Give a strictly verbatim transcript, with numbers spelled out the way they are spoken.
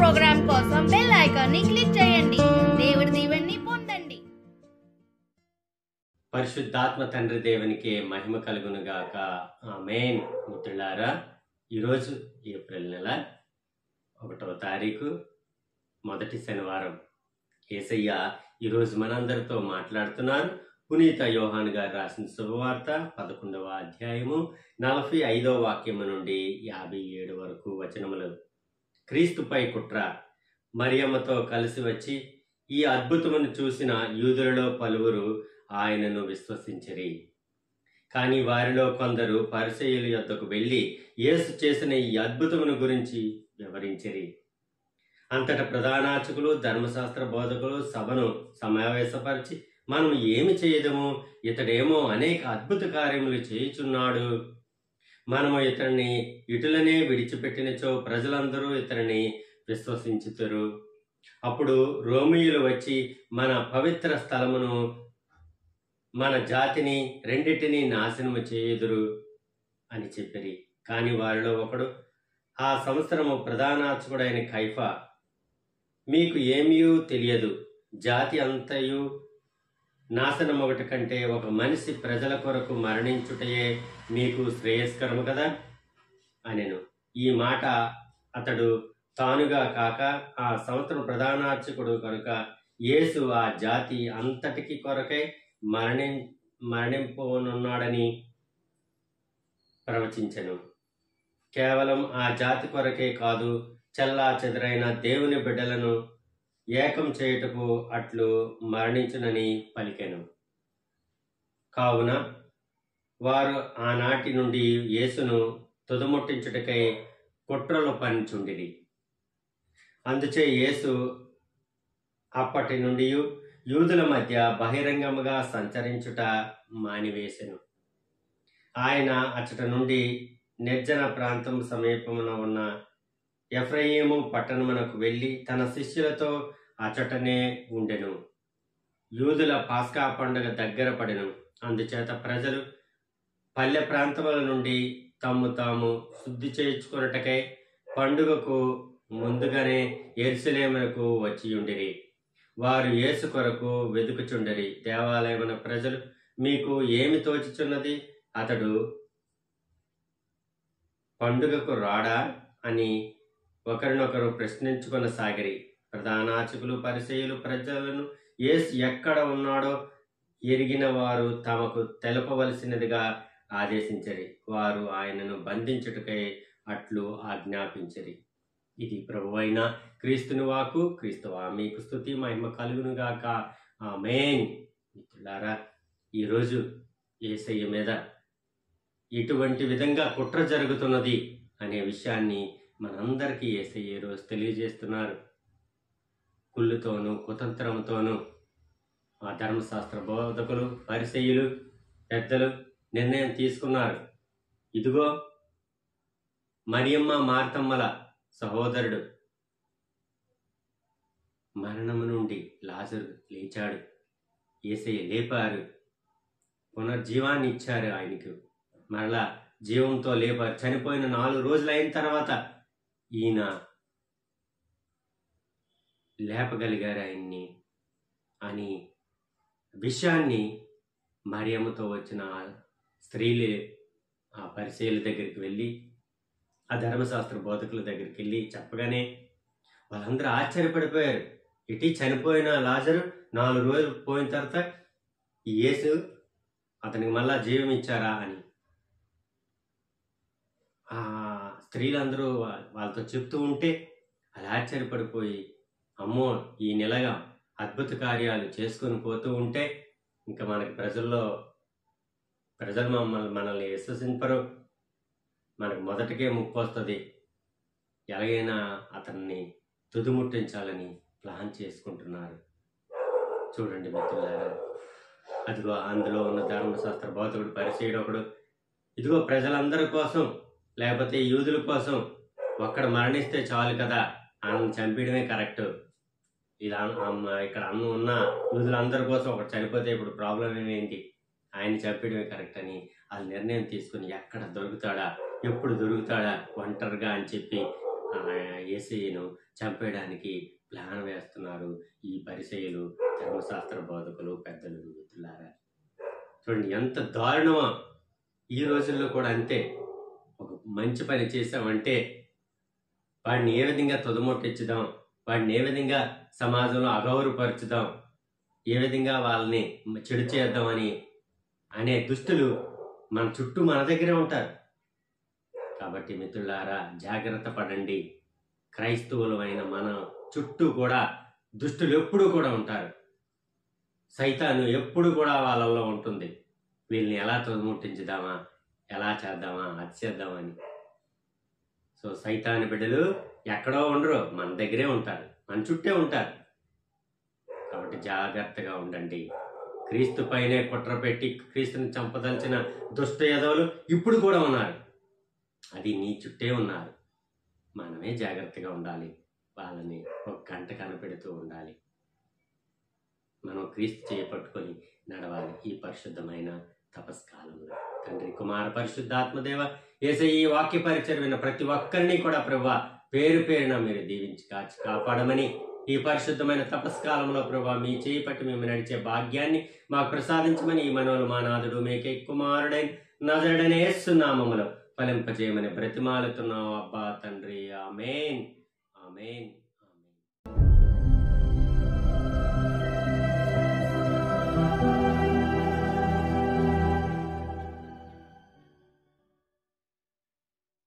Programme కోసం bell icon ని click చేయండి. దేవుడి దీవెనని పొందండి. పరిశుద్ధాత్మ తండ్రి దేవునికి మహిమ కలుగును గాక. ఆమేన్. మిత్రులారా, ఈరోజు ఏప్రిల్ నెల ఒకటవ తారీఖు మొదటి శనివారం. యేసయ్య ఈరోజు మనందరితో మాట్లాడుతున్నారు. పునీత యోహాను గారు రాసిన శుభవార్త పదకొండవ అధ్యాయము నలభై ఐదవ వాక్యము నుండి యాభై ఏడు వరకు వచనములు. క్రీస్తుపై కుట్ర. మరియమ్మతో కలిసి వచ్చి ఈ అద్భుతమును చూసిన యూదులలో పలువురు ఆయనను విశ్వసించిరి. కానీ వారిలో కొందరు పరిసయ్యుల యొద్దకు వెళ్ళి యేసు చేసిన ఈ అద్భుతమును గురించి వివరించిరి. అంతట ప్రధానార్చకులు, ధర్మశాస్త్ర బోధకులు సభను సమావేశపరిచి, మనం ఏమి చేయదము? ఇతడేమో అనేక అద్భుత కార్యములు చేయుచున్నాడు. మనము ఇతడిని ఇటులనే విడిచిపెట్టినచో ప్రజలందరూ ఇతడిని విశ్వసించుతారు. అప్పుడు రోమియులు వచ్చి మన పవిత్ర స్థలమును, మన జాతిని రెండిటిని నాశనము చేయుదురు అని చెప్పిరి. కాని వారిలో ఒకడు, ఆ సంవత్సరము ప్రధానార్చకుడైన కైఫా, మీకు ఏమీ తెలియదు, జాతి అంతయు నాశనమొకటి కంటే ఒక మనిషి ప్రజల కొరకు మరణించుటయే మీకు శ్రేయస్కరము కదా అనెను. ఈ మాట అతడు తానుగా కాక ఆ సంవత్సరం ప్రధానార్చకుడు కనుక యేసు ఆ జాతి అంతటికి కొరకై మరణి మరణింపనున్నాడని ప్రవచించెను. కేవలం ఆ జాతి కొరకే కాదు, చల్లా చెదరైన దేవుని బిడ్డలను ఏకం చేయుటకు అట్లు మరణించునని పలికెను. కావున వారు ఆనాటి నుండి యేసును తుదముట్టించుటకై కుట్రలు పన్నిచుండిరి. అందుచే యేసు అప్పటి నుండి యూదుల మధ్య బహిరంగముగా సంచరించుట మానివేసెను. ఆయన అచ్చట నుండి నిర్జన ప్రాంతం సమీపమున ఉన్న ఎఫ్రాయిము పట్టణమునకు వెళ్ళి తన శిష్యులతో అచటనే ఉండెను. యూదుల పాస్కా పండుగ దగ్గర పడెను. అందుచేత ప్రజలు పల్లె ప్రాంతముల నుండి తమ్ము తాము శుద్ధి చేయించుకొనుటకై పండుగకు ముందుగానే యెరూషలేమునకు వచ్చియుండిరి. వారు యేసు కొరకు వెదుకుచుండిరి. దేవాలయమున ప్రజలు, మీకు ఏమి తోచుచున్నది? అతడు పండుగకు రాడా అని ఒకరినొకరు ప్రశ్నించుకొనసాగిరి. ప్రధానార్చకులు, పరిసయ్యులు ప్రజలను యేసు ఎక్కడ ఉన్నాడో ఎరిగిన వారు తమకు తెలపవలసినదిగా ఆదేశించరి. వారు ఆయనను బంధించుటకై అట్లు ఆజ్ఞాపించరి. ఇది ప్రభువైన క్రీస్తుని వాక్కు. క్రీస్తువా మీకు స్తుతి మహిమ కలుగును గాక. ఆమేన్. మిత్రులారా, ఈరోజు యేసయ్య మీద ఇటువంటి విధంగా కుట్ర జరుగుతున్నది అనే విషయాన్ని మనందరికీ యేసయ్య రోజు తెలియజేస్తున్నారు. కుళ్ళుతోనూ కుతంత్రంతోనూ ఆ ధర్మశాస్త్ర బోధకులు, పరిసయ్యులు, పెద్దలు నిర్ణయం తీసుకున్నారు. ఇదిగో మరియమ్మ మార్తమ్మల సహోదరుడు మరణము నుండి లాజరు లేచాడు. యేసయ్య లేపారు, పునర్జీవాన్ని ఇచ్చారు. ఆయనకు మరలా జీవంతో లేపారు. చనిపోయిన నాలుగు రోజులు అయిన తర్వాత ఈయన లేపగలిగారు ఆయన్ని అని విషయాన్ని మరియమ్మతో వచ్చిన స్త్రీలు ఆ పరిసయ్యుల దగ్గరికి వెళ్ళి, ఆ ధర్మశాస్త్ర బోధకుల దగ్గరికి వెళ్ళి చెప్పగానే వాళ్ళందరూ ఆశ్చర్యపడిపోయారు. ఇటీ చనిపోయిన లాజరు నాలుగు రోజులు పోయిన తర్వాత యేసు అతనికి మళ్ళా జీవం ఇచ్చారా అని ఆ స్త్రీలందరూ వాళ్ళతో చెప్తూ ఉంటే అలా ఆశ్చర్యపడిపోయి, అమ్మో, ఈ నెలగా అద్భుత కార్యాలు చేసుకొని పోతూ ఉంటే ఇంకా మనకి ప్రజల్లో ప్రజలు మమ్మల్ని మనల్ని విశ్వసింపరు, మనకు మొదటికే ముప్పు వస్తుంది, ఎలాగైనా అతన్ని తుదిముట్టించాలని ప్లాన్ చేసుకుంటున్నారు. చూడండి మిత్రులారా, అదిగో అందులో ఉన్న ధర్మశాస్త్ర బోధకుడు, పరిసయ్యుడు ఒకడు, ఇదిగో ప్రజలందరి కోసం లేకపోతే యూదుల కోసం ఒక్కడ మరణిస్తే చాలు కదా, ఆయన చంపేయడమే కరెక్ట్, ఇలా ఇక్కడ అన్న ఉన్న యూదులందరి కోసం ఒకటి చనిపోతే ఇప్పుడు ప్రాబ్లం ఏమేంటి, ఆయన చంపేయడమే కరెక్ట్ అని వాళ్ళు నిర్ణయం తీసుకుని ఎక్కడ దొరుకుతాడా, ఎప్పుడు దొరుకుతాడా ఒంటరిగా అని చెప్పి యేసయ్యను చంపేయడానికి ప్లాన్ వేస్తున్నారు ఈ పరిసయ్యులు, ధర్మశాస్త్ర బోధకులు, పెద్దలు. మిత్రులారా చూడండి ఎంత దారుణమో. ఈ రోజుల్లో కూడా అంతే. ఒక మంచి పని చేసామంటే వాడిని ఏ విధంగా తుదముట్టించుదాం, వాడిని ఏ విధంగా సమాజంలో అగౌరవపరచుదాం, ఏ విధంగా వాళ్ళని చెడు చేద్దామని అనే దుస్తులు మన చుట్టూ మన దగ్గరే ఉంటారు. కాబట్టి మిత్రులారా జాగ్రత్త పడండి. క్రైస్తవులమైన మన చుట్టూ కూడా దుష్టులు ఎప్పుడూ కూడా ఉంటారు. సైతాను ఎప్పుడు కూడా వాళ్ళల్లో ఉంటుంది. వీళ్ళని ఎలా తుదముట్టించుదామా, ఎలా చేద్దామా, అది చేద్దామని. సో సైతాను బిడ్డలు ఎక్కడో ఉండరు, మన దగ్గరే ఉంటారు, మన చుట్టే ఉంటారు. కాబట్టి జాగ్రత్తగా ఉండండి. క్రీస్తు పైనే కుట్ర పెట్టి క్రీస్తుని చంపదలిచిన దుష్ట యదవులు ఇప్పుడు కూడా ఉన్నారు. అది నీ చుట్టే ఉన్నారు. మనమే జాగ్రత్తగా ఉండాలి. వాళ్ళని ఒక గంట కనిపెడుతూ ఉండాలి. మనం క్రీస్తు చేపట్టుకొని నడవాలి ఈ పరిశుద్ధమైన తపస్కాలంలో. తండ్రి, కుమార, పరిశుద్ధాత్మదేవ యేసయ్య ఈ వాక్య పరిచయం విన్న ప్రతి ఒక్కరిని కూడా ప్రభువా పేరు పేరున మీరు దీవించి కాచి కాపాడమని, ఈ పరిశుద్ధమైన తపస్కాలంలో ప్రభువా మీ చేయి పట్టి మేము నడిచే భాగ్యాన్ని మాకు ప్రసాదించమని ఈ మనవులు మా నాథుడు మీకే కుమారుడైన నజరుడైన యేసు నామములో ఫలింపజేయమని బ్రతిమాలుతున్నాం అబ్బా తండ్రి. ఆమేన్, ఆమేన్.